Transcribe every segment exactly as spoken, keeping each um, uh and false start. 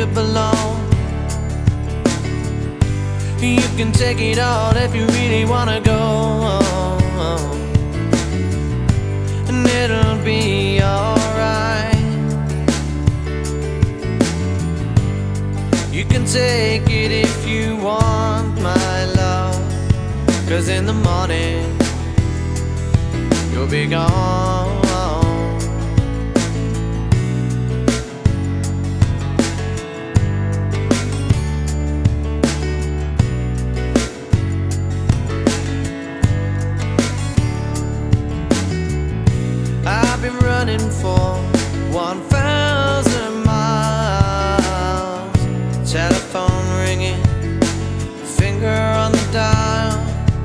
you belong. You can take it all if you really wanna go, and it'll be alright. You can take it if you want, my love, 'cause in the morning you'll be gone. I've been running for one thousand miles, telephone ringing, finger on the dial.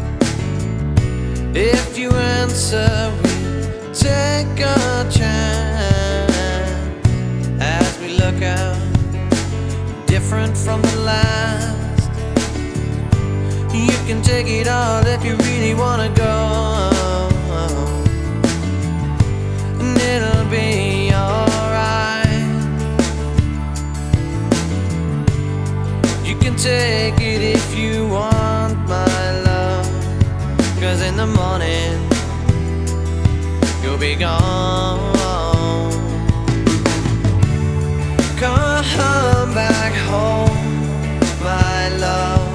If you answer, we take a chance as we look out, different from the last. You can take it all if you really wanna go, and it'll be alright. You can take it if you want, my love, 'cause in the morning you'll be gone. Come back home, my love.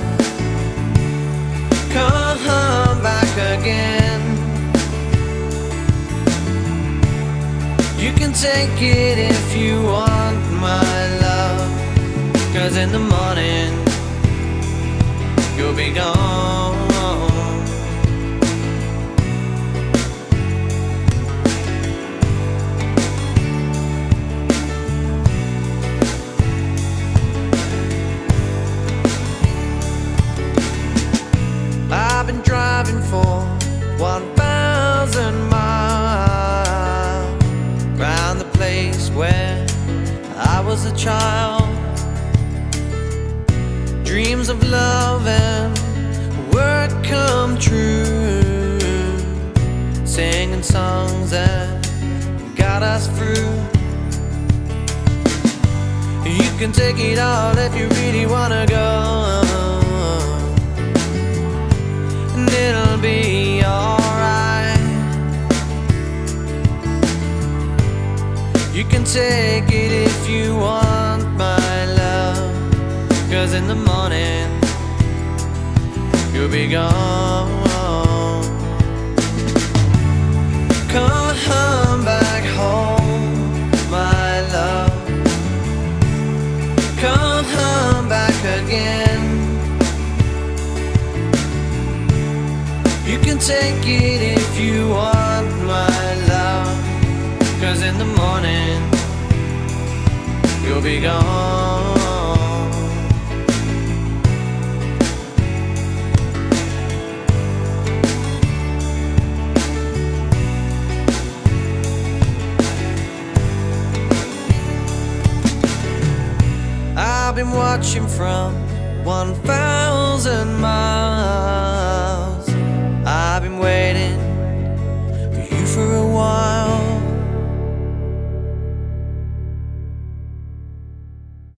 Come back again. You can take it if you want, my love, 'cause in the morning you'll be gone. I've been driving for one thousand miles round the place where I was a child. Dreams of love and work come true, singing songs that got us through. You can take it all if you really wanna go, and it'll be alright. You can take it if you want, my love, 'cause in the morning you'll be gone. Come back home, my love. Come back again. You can take it if you want, my love, 'cause in the morning you'll be gone. I've been watching from one thousand miles